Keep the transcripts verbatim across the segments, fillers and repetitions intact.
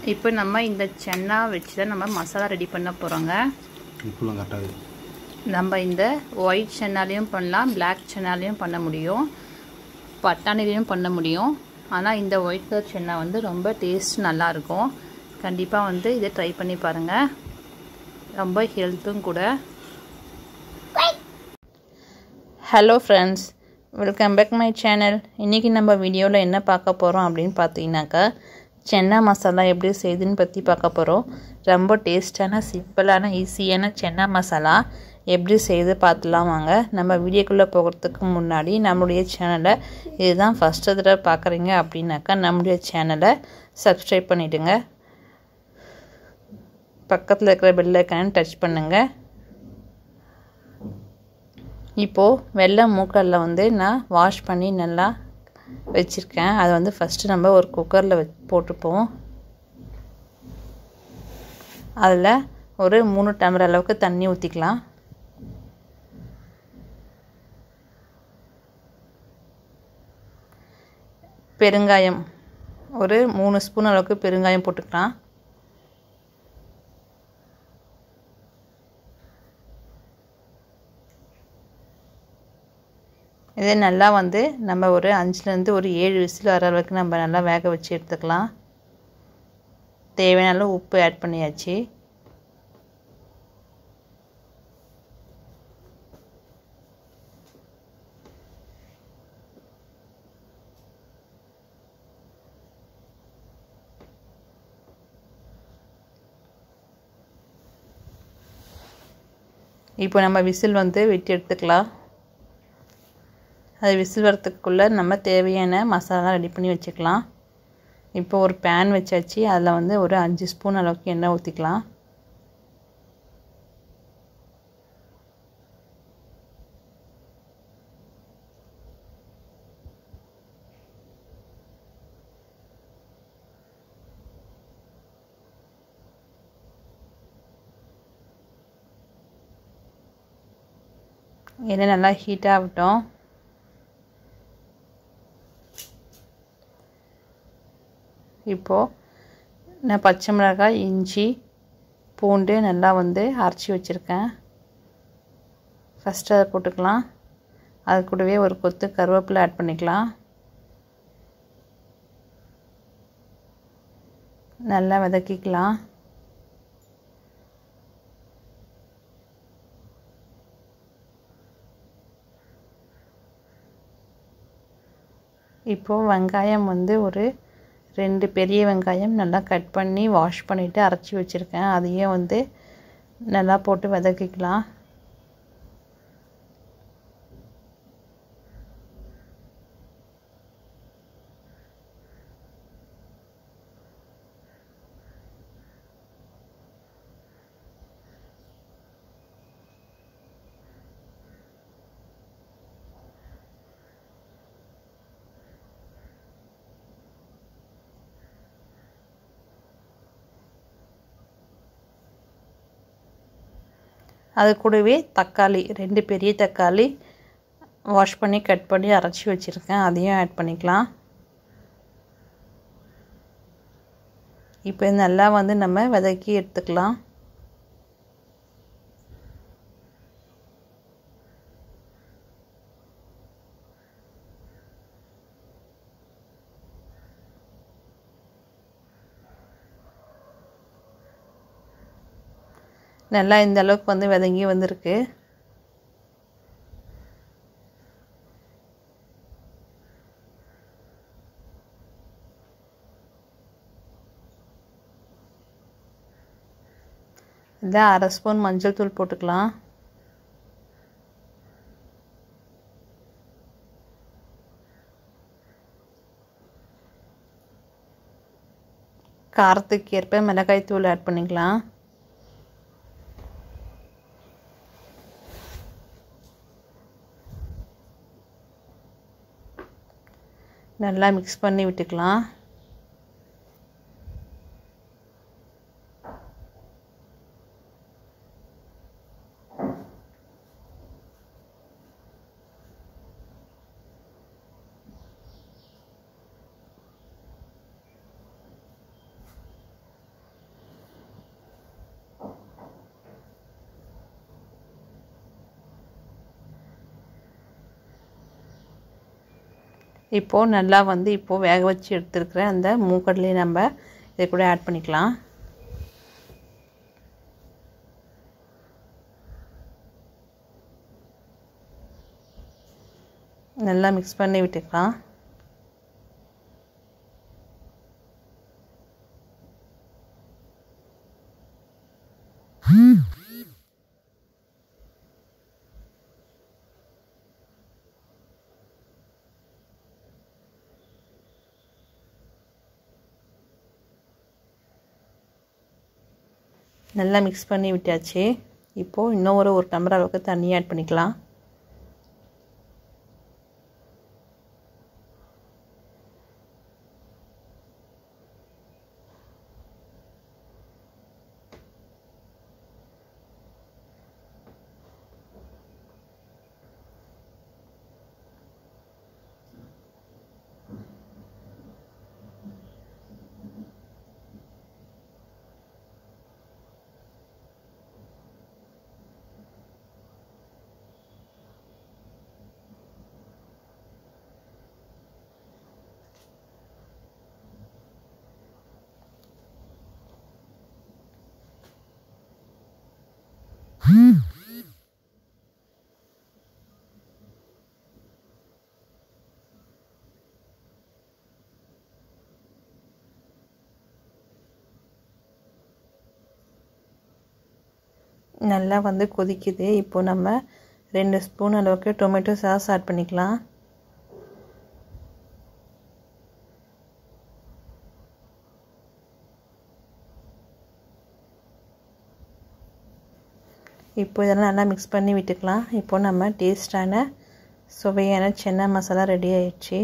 இப்போ நம்ம இந்த சென்னா வச்சு தான் நம்ம மசாலா ரெடி பண்ண போகிறோங்க. இப்போலாம் கரெக்டாக நம்ம இந்த ஒயிட் சென்னாலையும் பண்ணலாம், பிளாக் சென்னாலையும் பண்ண முடியும், பட்டாணிலையும் பண்ண முடியும். ஆனால் இந்த ஒயிட் கலர் சென்னா வந்து ரொம்ப டேஸ்ட் நல்லாயிருக்கும். கண்டிப்பாக வந்து இதை ட்ரை பண்ணி பாருங்கள். ரொம்ப ஹெல்த்தும் கூட. Hello friends, welcome back my channel. இன்றைக்கி நம்ம வீடியோவில் என்ன பார்க்க போகிறோம் அப்படின்னு பார்த்தீங்கன்னாக்கா, சென்னா மசாலா எப்படி செய்யுதுன்னு பற்றி பார்க்க போகிறோம். ரொம்ப டேஸ்டான, சிம்பிளான, ஈஸியான சென்னா மசாலா எப்படி செய்து பார்த்துலாம் வாங்க. நம்ம வீடியோக்குள்ளே போகிறதுக்கு முன்னாடி நம்மளுடைய சேனலை இதுதான் ஃபஸ்ட்டு தடவை பார்க்குறீங்க அப்படின்னாக்கா நம்மளுடைய சேனலை சப்ஸ்கிரைப் பண்ணிவிடுங்க. பக்கத்தில் இருக்கிற பெல் ஐக்கானை டச் பண்ணுங்கள். இப்போது வெள்ளை மூக்கல்ல வந்து நான் வாஷ் பண்ணி நல்லா வச்சுருக்கேன். அதை வந்து ஃபஸ்ட்டு நம்ம ஒரு குக்கரில் வ போட்டுப்போம். அதில் ஒரு மூணு டம்ளர் அளவுக்கு தண்ணி ஊற்றிக்கலாம். பெருங்காயம் ஒரு மூணு ஸ்பூன் அளவுக்கு பெருங்காயம் போட்டுக்கலாம். இதே நல்லா வந்து நம்ம ஒரு அஞ்சுலேருந்து ஒரு ஏழு விசில் வர அளவுக்கு நம்ம நல்லா வேக வச்சு எடுத்துக்கலாம். தேவையான உப்பு ஆட் பண்ணியாச்சு. இப்போ நம்ம விசில் வந்து விட்டு எடுத்துக்கலாம். அது விசில் வரத்துக்குள்ளே நம்ம தேவையான மசாலா ரெடி பண்ணி வச்சுக்கலாம். இப்போ ஒரு பேன் வச்சாச்சு. அதில் வந்து ஒரு அஞ்சு ஸ்பூன் அளவுக்கு எண்ணெய் ஊற்றிக்கலாம். எண்ணெய் நல்லா ஹீட் ஆகட்டும். இப்போது நான் பச்சை மிளகாய், இஞ்சி, பூண்டு நல்லா வந்து அரைச்சி வச்சுருக்கேன். ஃபஸ்ட்டு அதை போட்டுக்கலாம். அது கூடவே ஒரு கொத்து கருவேப்பிலை ஆட் பண்ணிக்கலாம். நல்லா வதக்கிக்கலாம். இப்போது வெங்காயம் வந்து ஒரு ரெண்டு பெரிய வெங்காயம் நல்லா கட் பண்ணி வாஷ் பண்ணிவிட்டு அரைச்சி வச்சுருக்கேன். அதையும் வந்து நல்லா போட்டு வதக்கிக்கலாம். அது கூடவே தக்காளி, ரெண்டு பெரிய தக்காளி வாஷ் பண்ணி கட் பண்ணி அரைச்சி வச்சுருக்கேன். அதையும் ஆட் பண்ணிக்கலாம். இப்போ நல்லா வந்து நம்ம வதக்கி எடுத்துக்கலாம். நல்லா இந்த அளவுக்கு வந்து வதங்கி வந்திருக்கு. இதில் அரை ஸ்பூன் மஞ்சள் தூள் போட்டுக்கலாம். காரத்துக்கு ஏற்ப மிளகாய் தூள் ஆட் பண்ணிக்கலாம். நல்லா மிக்ஸ் பண்ணி விட்டுக்கலாம். இப்போது நல்லா வந்து இப்போது வேக வச்சு எடுத்துருக்கிற அந்த மூக்கடலையை நம்ம இதை கூட ஆட் பண்ணிக்கலாம். நல்லா மிக்ஸ் பண்ணி விட்டுக்கலாம். நல்லா மிக்ஸ் பண்ணி விட்டாச்சு. இப்போது இன்னும் ஒரு ஒரு டம்ளர் அளவுக்கு தண்ணி ஆட் பண்ணிக்கலாம். நல்லா வந்து கொதிக்குது. இப்போ நம்ம ரெண்டு ஸ்பூன் அளவுக்கு டொமேட்டோ சாஸ் ஆட் பண்ணிக்கலாம். இப்போ இதெல்லாம் நல்லா மிக்ஸ் பண்ணி விட்டுக்கலாம். இப்போ நம்ம டேஸ்டான சுவையான சன்னா மசாலா ரெடி ஆயிடுச்சு.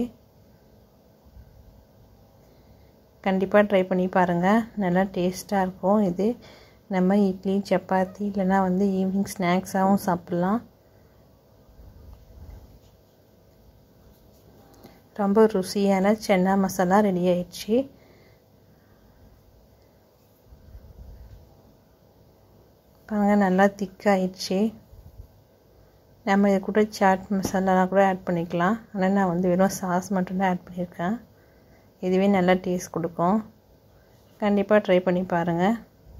கண்டிப்பாக ட்ரை பண்ணி பாருங்கள். நல்லா டேஸ்ட்டாக இருக்கும். இது நம்ம இட்லி சப்பாத்தி இல்லைனா வந்து ஈவினிங் ஸ்நாக்ஸாகவும் சாப்பிட்லாம். ரொம்ப ருசியான சன்னா மசாலா ரெடி ஆயிடுச்சு. பாருங்கள் நல்லா திக்காயிடுச்சு. நம்ம இது கூட சாட் மசாலாலாம் கூட ஆட் பண்ணிக்கலாம். ஆனால் நான் வந்து வெறும் சாஸ் மட்டும்தான் ஆட் பண்ணியிருக்கேன். இதுவே நல்லா டேஸ்ட் கொடுக்கும். கண்டிப்பாக ட்ரை பண்ணி பாருங்கள்.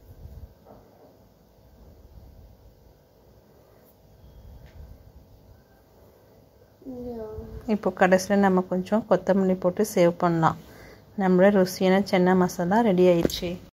இப்போ கடைசியில் நம்ம கொஞ்சம் கொத்தமல்லி போட்டு சேவ் பண்ணலாம். நம்மளோட ருசியான சன்னா மசாலா ரெடி ஆயிடுச்சு.